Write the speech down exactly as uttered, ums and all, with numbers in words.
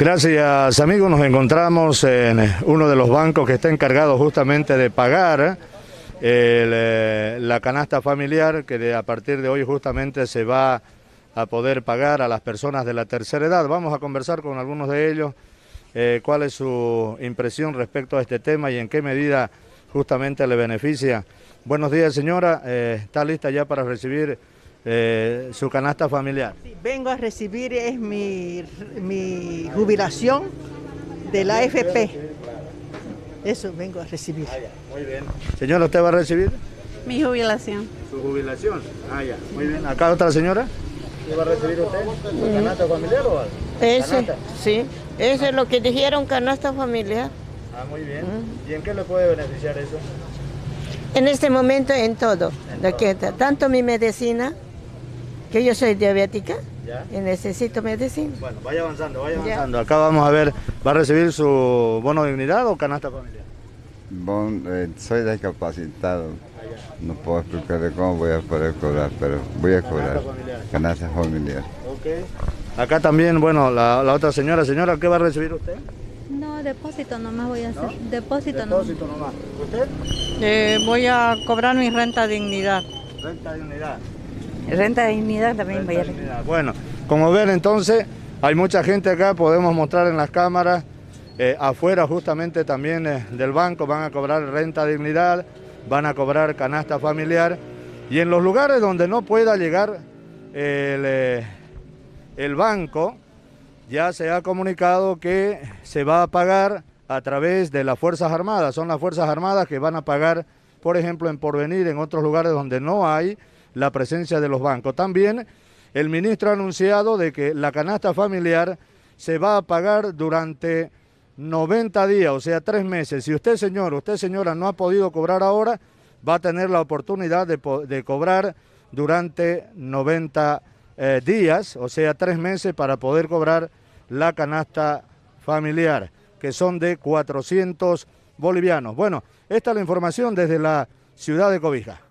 Gracias, amigos. Nos encontramos en uno de los bancos que está encargado justamente de pagar el, la canasta familiar, que de, a partir de hoy justamente se va a poder pagar a las personas de la tercera edad. Vamos a conversar con algunos de ellos, eh, cuál es su impresión respecto a este tema y en qué medida justamente le beneficia. Buenos días, señora. Eh, ¿Está lista ya para recibir eh, su canasta familiar? Sí, vengo a recibir, es mi, mi jubilación de la A F P. Eso vengo a recibir. Ah, ya. Muy bien. Señora, ¿usted va a recibir? Mi jubilación. ¿Su jubilación? Ah, ya. Muy bien. ¿Acá otra señora? ¿Qué va a recibir usted? ¿Su canasta familiar o algo? Ese, ¿Canasta? sí. Eso es lo que dijeron, canasta familiar. Ah, muy bien. Mm. ¿Y en qué le puede beneficiar eso? En este momento en todo. En Lo todo. que, tanto mi medicina, que yo soy diabética, ¿Ya? y necesito medicina. Bueno, vaya avanzando, vaya Ya. avanzando. Acá vamos a ver, ¿va a recibir su bono de dignidad o canasta familiar? Bon, eh, soy discapacitado, no puedo explicarle cómo voy a poder cobrar, pero voy a cobrar. Canasta familiar. Canasta familiar. Ok. Acá también, bueno, la, la otra señora, señora, ¿qué va a recibir usted? No, depósito nomás voy a hacer. ¿No? Depósito, nomás. Depósito nomás. ¿Usted? Eh, voy a cobrar mi renta dignidad. Renta de dignidad. Renta dignidad también voy a Renta de dignidad. Bueno, como ven entonces, hay mucha gente acá, podemos mostrar en las cámaras, eh, afuera justamente también eh, del banco van a cobrar renta de dignidad, van a cobrar canasta familiar, y en los lugares donde no pueda llegar el, eh, el banco, ya se ha comunicado que se va a pagar a través de las Fuerzas Armadas. Son las Fuerzas Armadas que van a pagar, por ejemplo, en Porvenir, en otros lugares donde no hay la presencia de los bancos. También el ministro ha anunciado de que la canasta familiar se va a pagar durante noventa días, o sea, tres meses. Si usted, señor, usted, señora, no ha podido cobrar ahora, va a tener la oportunidad de, de cobrar durante noventa eh, días, o sea, tres meses para poder cobrar la canasta familiar, que son de cuatrocientos bolivianos. Bueno, esta es la información desde la ciudad de Cobija.